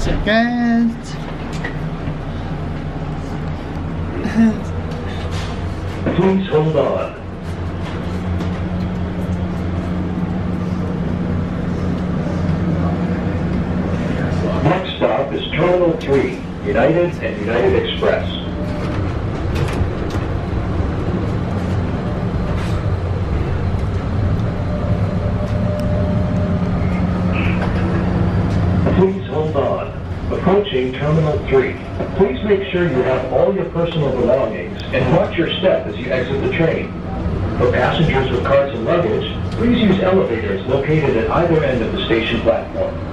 seconds. Please hold on. Next stop is Terminal 3, United and United Express. Please hold on. Approaching Terminal 3. Please make sure you have all your personal belongings and watch your step as you exit the train. For passengers with carts and luggage, please use elevators located at either end of the station platform.